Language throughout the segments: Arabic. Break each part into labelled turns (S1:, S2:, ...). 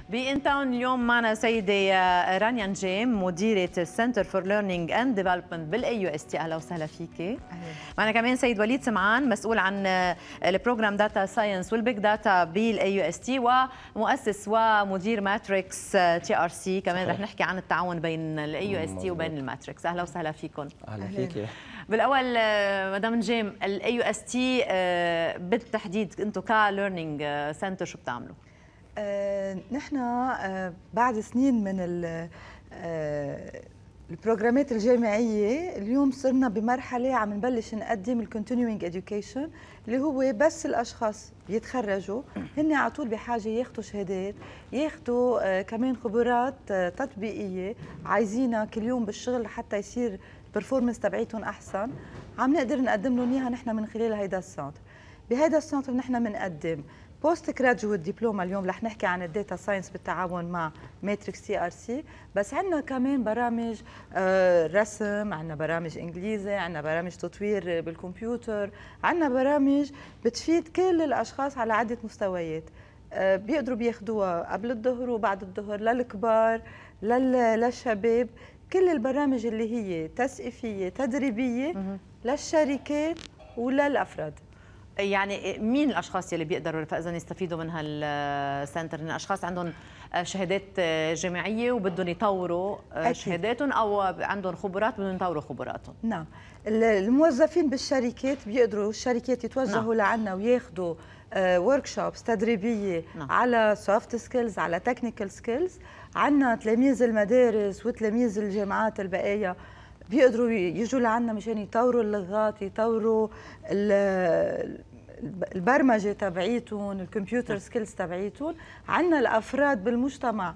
S1: بإن تاون اليوم معنا سيدة رانيا نجيم مديرة السنتر فور ليرنينج اند ديفلوبمنت بالاي يو اس تي. اهلا وسهلا فيكي. معنا كمان سيد وليد سمعان مسؤول عن البروجرام داتا ساينس والبيج داتا بالاي يو اس تي ومؤسس ومدير ماتريكس تي ار سي. كمان رح نحكي عن التعاون بين الاي يو اس تي وبين الماتريكس. اهلا وسهلا فيكم.
S2: اهلا فيكي.
S1: بالاول مدام نجيم، الاي يو اس تي بالتحديد انتم كليرنينج سنتر شو بتعملوا؟
S3: نحن بعد سنين من البروجرامات الجامعية اليوم صرنا بمرحلة عم نبلش نقدم الكونتينيوينج اديوكيشن اللي هو بس الأشخاص يتخرجوا هن على طول بحاجة ياخذوا شهادات، ياخذوا كمان خبرات تطبيقية عايزينها كل يوم بالشغل حتى يصير البرفورمنس تبعيتهم أحسن. عم نقدر نقدم لهم إياها نحن من خلال هيدا السنتر. بهيدا السنتر نحن بنقدم بوست جراجويت دبلوما. اليوم رح نحكي عن الداتا ساينس بالتعاون مع ماتريكس تي ار سي، بس عندنا كمان برامج رسم، عندنا برامج انجليزي، عندنا برامج تطوير بالكمبيوتر، عندنا برامج بتفيد كل الاشخاص على عده مستويات. بيقدروا بياخذوها قبل الظهر وبعد الظهر للكبار للشباب. كل البرامج اللي هي تثقيفيه تدريبيه للشركات وللافراد.
S1: يعني مين الاشخاص يلي بيقدروا فاذا يستفيدوا من هالسنتر؟ ان اشخاص عندهم شهادات جامعيه وبدهم يطوروا شهاداتهم، او عندهم خبرات بدهم يطوروا خبراتهم؟
S3: نعم، الموظفين بالشركات بيقدروا الشركات يتوجهوا لعنا وياخذوا ورك شوبس تدريبيه على سوفت سكيلز، على تكنيكال سكيلز. عندنا تلاميذ المدارس وتلاميذ الجامعات البقايا بيقدروا يجوا لعنا مشان يطوروا اللغات، يطوروا البرمجه تبعيتهم، الكمبيوتر سكيلز تبعيتهم. عندنا الافراد بالمجتمع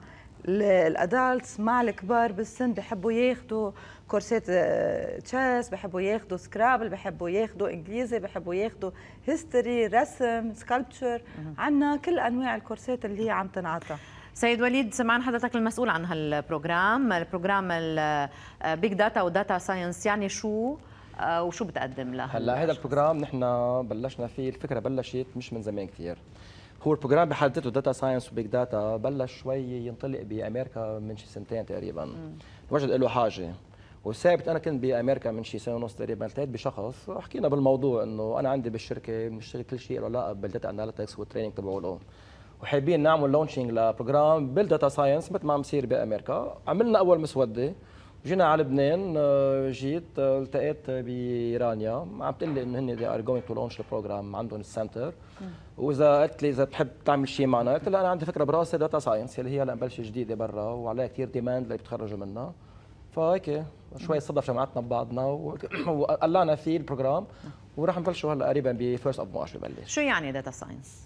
S3: الادلتس مع الكبار بالسن بحبوا ياخذوا كورسات تشيس، بحبوا ياخذوا سكرابل، بحبوا ياخذوا انجليزي، بحبوا ياخذوا هيستوري، رسم، سكالبتشر. عندنا كل انواع الكورسات اللي هي عم تنعطى.
S1: سيد وليد سمعان، حضرتك المسؤول عن هالبروجرام، البروجرام البيج داتا وداتا ساينس، يعني شو وشو بتقدم له؟
S2: هلا هذا البروجرام نحن بلشنا فيه، الفكره بلشت مش من زمان كثير. هو البروجرام بحد ذاته داتا ساينس وبيج داتا بلش شوي ينطلق بامريكا من شي سنتين تقريبا. وجد له حاجه، وثابت انا كنت بامريكا من شي سنه ونص تقريبا. التقيت بشخص حكينا بالموضوع انه انا عندي بالشركه بنشتغل كل شيء له علاقه بالداتا اناليتكس والتريننج تبعه، وحابين نعمل لونشينج لبروجرام بالداتا ساينس مثل ما عم يصير بامريكا. عملنا اول مسوده، جينا على لبنان، جيت التقيت برانيا عم تقول لي انه هن they are going to launch البروجرام عندهم السنتر. واذا قلت لي اذا بتحب تعمل شيء معنا، قلت لها انا عندي فكره براسي داتا ساينس اللي هي هلا مبلشه جديده برا وعليها كثير ديماند اللي بيتخرجوا منها. فهيك شوي صدف جمعتنا ببعضنا وقلعنا فيه البروجرام، وراح نبلشوا هلا قريبا بفيرست اوف مارش ببلش.
S1: شو يعني داتا ساينس؟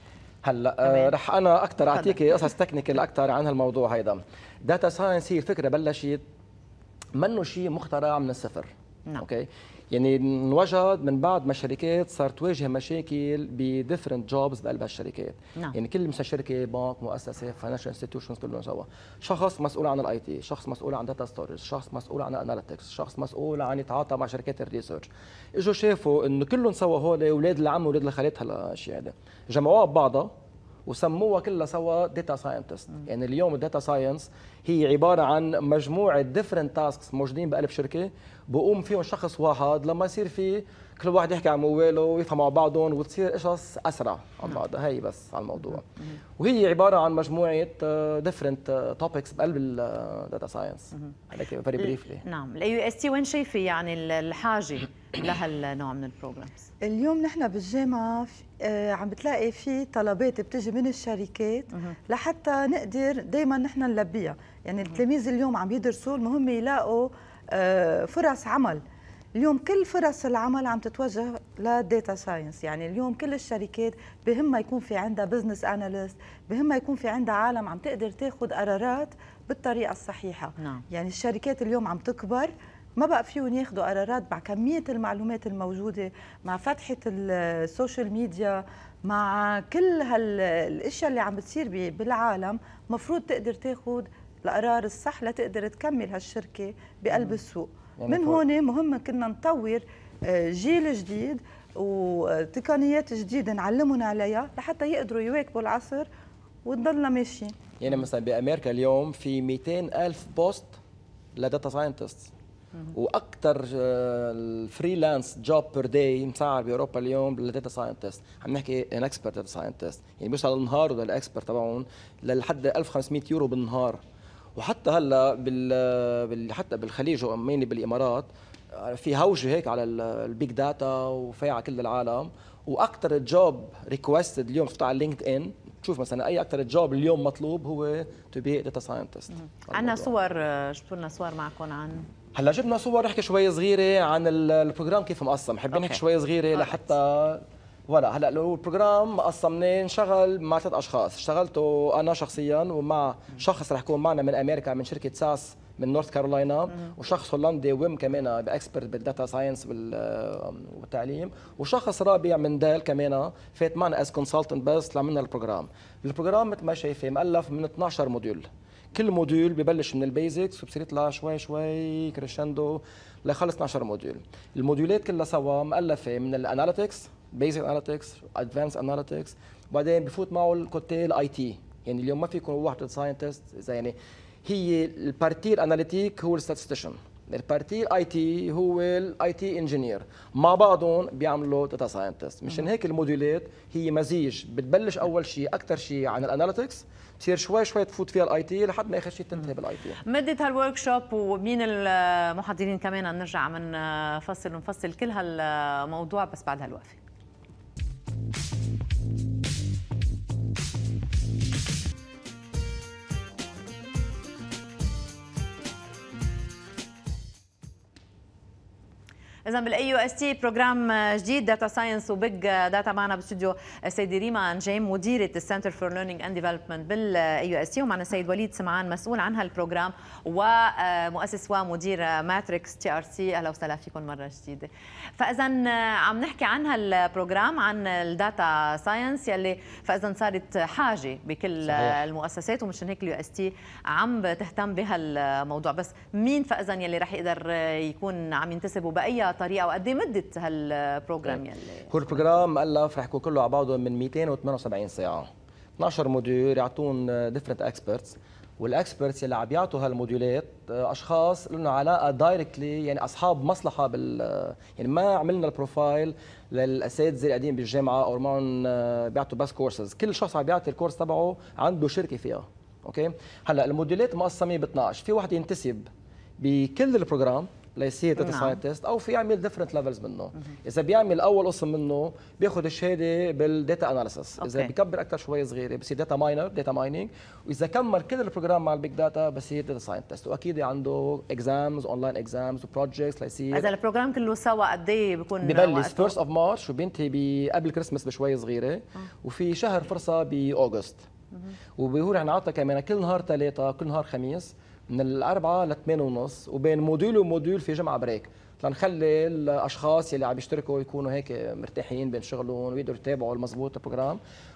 S2: هلا رح انا اكثر اعطيكي قصص تكنيكال اكثر عن هالموضوع هيدا. داتا ساينس هي الفكره بلشت منه شيء مخترع من الصفر. اوكي، يعني انوجد من بعد ما الشركات صارت تواجه مشاكل بديفرنت جوبز بقلب الشركات. يعني كل مثلا شركه، بنك، مؤسسه، فاينانشال انستتيوشنز كلهم سوا. شخص مسؤول عن الاي تي، شخص مسؤول عن داتا ستورج، شخص مسؤول عن اناليتكس، شخص مسؤول عن يتعاطى مع شركات الريسيرش. اجوا شافوا انه كلهم سوا هول اولاد العم واولاد الخالات هالاشياء هذا، جمعوها ببعضها وسموها كلها سوا داتا ساينتست. يعني اليوم الداتا ساينس هي عباره عن مجموعه ديفرنت تاسكس موجودين بقلب شركه بقوم فيهم شخص واحد، لما يصير في كل واحد يحكي عن موبايله ويفهموا على بعضهم وتصير قصص اسرع عن بعضها. هي بس على الموضوع. وهي عباره عن مجموعه ديفرنت توبكس بقلب الداتا ساينس. هيك فيري بريفلي.
S1: نعم، الاي يو اس تي وين شايفه يعني الحاجه لهالنوع من البروجرامز؟
S3: اليوم نحن بالجامعه عم بتلاقي في طلبات بتجي من الشركات لحتى نقدر دائما نحن نلبيها. يعني التلاميذ اليوم عم يدرسوا، المهم يلاقوا فرص عمل. اليوم كل فرص العمل عم تتوجه للداتا ساينس. يعني اليوم كل الشركات بهمها يكون في عندها بزنس اناليست، بهمها يكون في عندها عالم عم تقدر تاخذ قرارات بالطريقه الصحيحه. يعني الشركات اليوم عم تكبر، ما بقى فيهم ياخذوا قرارات مع كميه المعلومات الموجوده، مع فتحه السوشيال ميديا، مع كل هالاشياء اللي عم بتصير بالعالم. مفروض تقدر تاخذ القرار الصح لتقدر تكمل هالشركه بقلب السوق. يعني من هون مهم كنا نطور جيل جديد وتقنيات جديده نعلمهم عليها لحتى يقدروا يواكبوا العصر وتضلنا ماشيين.
S2: يعني مثلا بامريكا اليوم في 200,000 بوست لداتا ساينتست، واكثر الفريلانس جوب بير داي مسعر باوروبا اليوم للداتا ساينتست، عم نحكي ان اكسبرت داتا ساينتست، يعني بيوصل النهار للاكسبرت تبعهم لحد 1500 يورو بالنهار. وحتى هلا حتى بالخليج ومينلي بالامارات في هوجه هيك على البيج داتا وفيها على كل العالم. واكثر جوب ريكوستد اليوم تفتح على لينكد ان تشوف مثلا اي اكثر جوب اليوم مطلوب هو تو بي داتا ساينتست.
S1: عندنا صور، جبتوا لنا صور معكم عن
S2: هلا جبنا صور نحكي شوي صغيره عن البروجرام كيف مقسم، حابين نحكي شوي صغيره لحتى ولا هلا لو البروجرام مقسمناه نشغل مع 3 اشخاص، اشتغلته انا شخصيا ومع شخص رح يكون معنا من امريكا من شركه ساس من نورث كارولاينا، وشخص هولندي ويم كمان باكسبرت بالداتا ساينس والتعليم، وشخص رابع من دال كمان فات معنا از كونسلتنت بس لعملنا البروجرام. البروجرام مثل ما شايفين مؤلف من 12 موديول، كل موديول ببلش من البيزكس وبصير يطلع شوي شوي كريشندو ليخلص 12 موديول. الموديولات كلها سوا مؤلفه من الاناليتكس، بيزك اناليتكس، ادفانس اناليتكس، وبعدين بفوت معه الكوتي الاي تي. يعني اليوم ما في يكون واحد ساينتست، اذا يعني هي البارتي الاناليتيك هو الستاتستيشن، البارتي اي تي هو الاي تي انجينير، مع بعضهم بيعملوا داتا ساينتست. مشان هيك الموديولات هي مزيج، بتبلش اول شيء اكثر شيء عن الاناليتكس، بتصير شوي شوي تفوت فيها الاي تي لحد ما اخر شيء تنتهي بالاي تي.
S1: مدة هالورك شوب ومين المحاضرين كمان نرجع نفصل ونفصل كل هالموضوع بس بعد هالوقفة. إذا بالاي يو اس تي بروجرام جديد داتا ساينس وبيج داتا، معنا بالاستوديو السيدة ريما نجيم مديرة السنتر فور ليرنينج اند ديفلوبمنت بالاي يو اس تي، ومعنا السيد وليد سمعان مسؤول عن هالبروجرام ومؤسس ومدير ماتريكس تي ار سي. اهلا وسهلا فيكم مرة جديدة. فإذا عم نحكي عن هالبروجرام عن الداتا ساينس يلي فإذا صارت حاجة بكل المؤسسات، ومشان هيك اليو اس تي عم تهتم بهالموضوع. بس مين فإذا يلي رح يقدر يكون عم ينتسب وبأي طريقه، وقد ايه مده هالبروجرام يلي
S2: هو البروجرام مؤلف رح يكون كله على بعضه من 278 ساعه، 12 موديول يعطون ديفرنت اكسبرتس، والاكسبرتس اللي عم بيعطوا هالموديولات اشخاص لهم علاقه دايركتلي، يعني اصحاب مصلحه يعني ما عملنا البروفايل للاساتذه اللي قاعدين بالجامعه او معهم بيعطوا بس كورسز، كل شخص عم بيعطي الكورس تبعه عنده شركه فيها. اوكي، هلا الموديولات مقسمه ب 12، في واحد ينتسب بكل البروجرام ليصير داتا ساينتست، او في يعمل ديفرنت ليفلز منه. اذا بيعمل اول قسم منه بياخذ الشهاده بالداتا اناليسيس، اذا بيكبر اكثر شوي صغيره بصير داتا ماينر داتا مايننج، واذا كمل كل البروجرام مع البيج داتا بصير داتا ساينتست. واكيد عنده اكزامز اونلاين اكزامز وبروجكتس ليصير.
S1: اذا البروجرام كله سوا قد ايه بيكون؟
S2: ببلش 1 اوف مارش وبينتهي قبل كريسماس بشوي صغيره، وفي شهر فرصه باوغست. وبيقول رح نعطي كمان كل نهار ثلاثه كل نهار خميس من 4 ل 8:30، وبين موديول وموديول في جمعه بريك، لنخلي الاشخاص اللي عم يشتركوا يكونوا هيك مرتاحين بين شغلهم ويقدروا يتابعوا المضبوط البروجرام.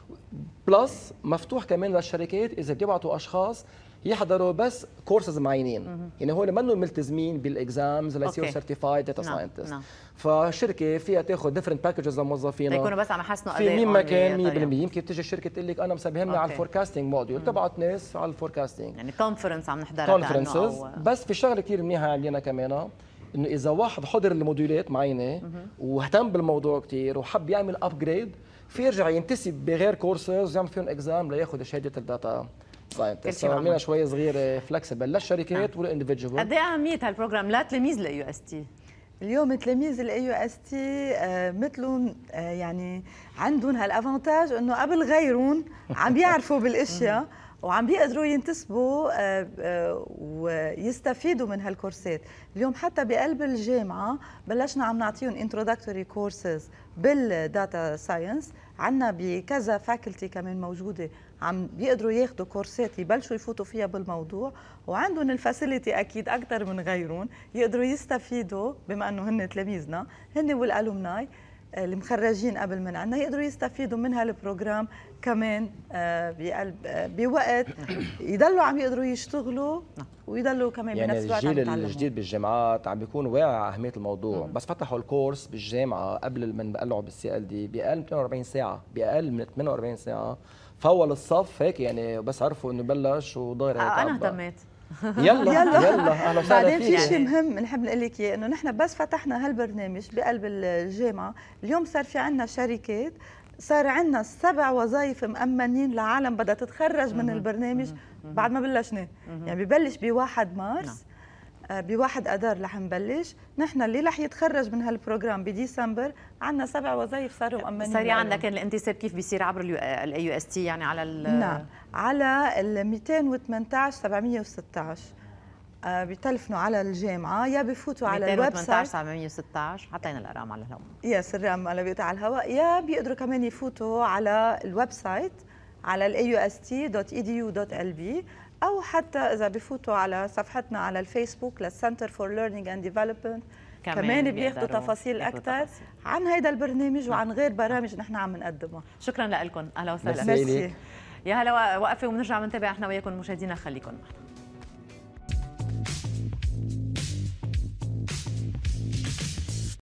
S2: بلس مفتوح كمان للشركات اذا بيبعتوا اشخاص يحضروا بس كورسز معينين، يعني هول منهم ملتزمين بالاكزامز ليصيروا سيرتيفايد داتا ساينتست. فالشركه فيها تاخذ ديفرنت باكجز لموظفينها،
S1: يكونوا بس عم يحسنوا
S2: في مين ما كان 100%. يمكن تيجي الشركه تقول لك انا مسبهمني على الفوركاستنج موديول، تبعت ناس على الفوركاستنج،
S1: يعني كونفرنس عم نحضرها
S2: كونفرنسز. بس في شغله كثير منيحه عندنا كمان، انه اذا واحد حضر الموديولات معينه واهتم بالموضوع كثير وحب يعمل ابجريد، في يرجع ينتسب بغير كورسز يعمل فيهم اكزام لياخذ شهاده الداتا ساينتست. عملنا شوي صغيره فلكسبل للشركات والاندفيدجوال.
S1: قد ايه اهميه هالبروجرام لتلاميذ الاي يو اس تي؟
S3: اليوم تلاميذ الاي يو اس تي مثلهم يعني عندهم هالافونتاج انه قبل غيرهم عم بيعرفوا بالاشياء وعم بيقدروا ينتسبوا ويستفيدوا من هالكورسات. اليوم حتى بقلب الجامعه بلشنا عم نعطيهم انتروداكتوري كورسز بالداتا ساينس، عندنا بكذا فاكولتي كمان موجوده عم بيقدروا ياخذوا كورسات يبلشوا يفوتوا فيها بالموضوع، وعندهم الفاسيلتي اكيد اكثر من غيرهم يقدروا يستفيدوا بما انه هن تلاميذنا هن والالومناي المخرجين قبل من عنا يقدروا يستفيدوا من هالبروجرام كمان بوقت يضلوا عم يقدروا يشتغلوا ويضلوا كمان
S2: يعني
S3: بنفس الوقت عم
S2: الجيل الجديد بالجامعات عم بيكون واعي على اهميه الموضوع. بس فتحوا الكورس بالجامعه قبل ما نقلعوا بالسي ال دي باقل من 42 ساعه، باقل من 48 ساعه فول الصف هيك يعني، بس عرفوا انه بلش وضاير هيك.
S1: انا اهتميت.
S2: يلا اهلا وسهلا
S3: بعدين
S2: فيك.
S3: في شيء مهم نحب نقول لك اياه، انه نحن بس فتحنا هالبرنامج بقلب الجامعه، اليوم صار في عندنا شركات، صار عندنا 7 وظائف مأمنين لعالم بدها تتخرج من البرنامج بعد ما بلشنا. يعني ببلش ب1 مارس، ب1 اذار رح نبلش. نحن اللي رح يتخرج من هالبروجرام بديسمبر عندنا 7 وظائف صاروا مأمنين.
S1: سريعا، لكن الانتساب كيف بيصير عبر الاي يو اس تي يعني على
S3: نعم على ال 218 716 بيتلفنوا على الجامعه، يا بفوتوا على الويب سايت
S1: 218 716 حطينا الارقام على الهواء.
S3: يس الرقم على بيقطع على الهواء، يا بيقدروا كمان يفوتوا على الويب سايت على aust.edu.lb، او حتى اذا بفوتوا على صفحتنا على الفيسبوك للسنتر فور ليرنينج اند ديفلوبمنت كمان بياخذوا تفاصيل اكثر عن هيدا البرنامج وعن غير برامج نحن عم نقدمها.
S1: شكرا لكم، اهلا وسهلا.
S3: ميرسي.
S1: يا هلا، وقفه وبنرجع بنتابع احنا وياكم مشاهدينا، خليكم معنا.